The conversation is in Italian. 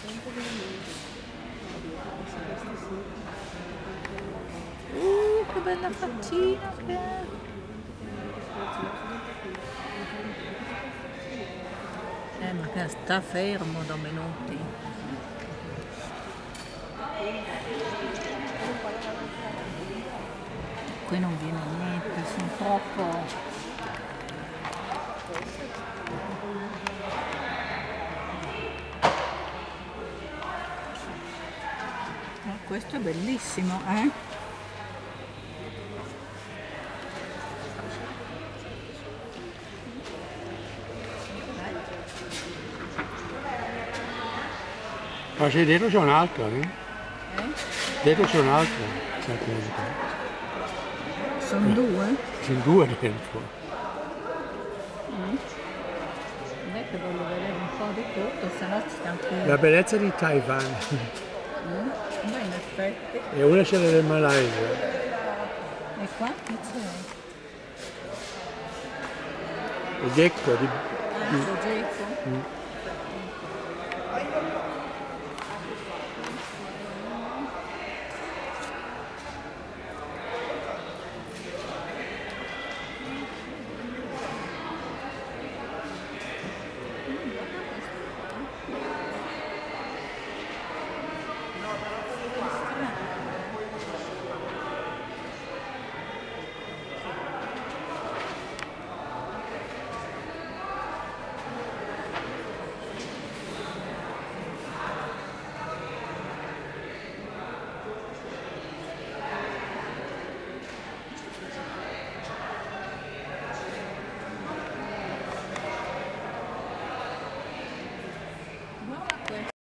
Che bella faccina che è! Ma che sta fermo da minuti. Qui non viene niente, sono troppo... questo è bellissimo, eh? Ma c'è dentro c'è un altro, eh? Dentro c'è un altro. Sono due? Sono due dentro. Non è che voglio vedere un po' di tutto, se no ci stiamo qui. La bellezza di Taiwan. Ma in effetti. E una c'è del Malaysia. E qua che c'è? Il gecko di... Il gecko?